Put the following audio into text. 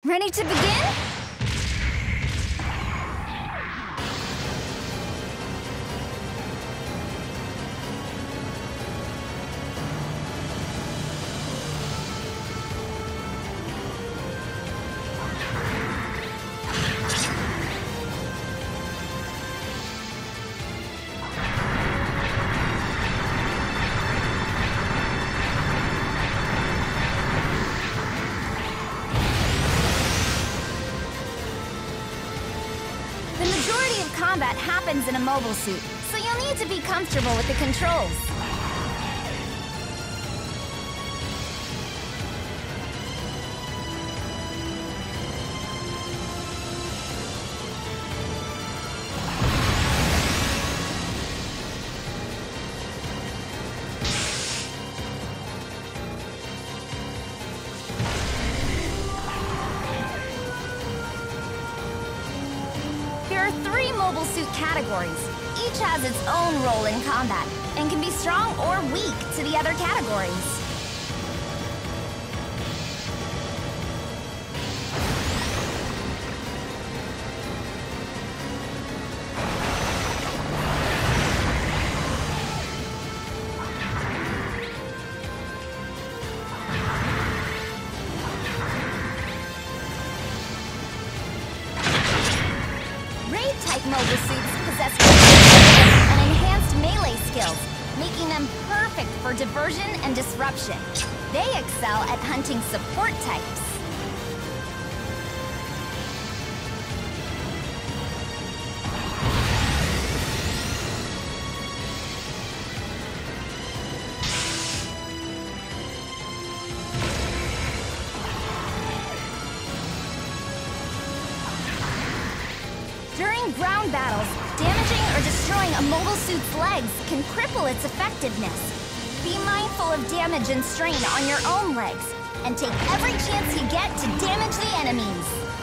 Ready to begin? The majority of combat happens in a mobile suit, so you'll need to be comfortable with the controls. There are 3 mobile suit categories. Each has its own role in combat, and can be strong or weak to the other categories. Raid-type mobile suits possess and enhanced melee skills, making them perfect for diversion and disruption. They excel at hunting support types. During ground battles, damaging or destroying a mobile suit's legs can cripple its effectiveness. Be mindful of damage and strain on your own legs, and take every chance you get to damage the enemies.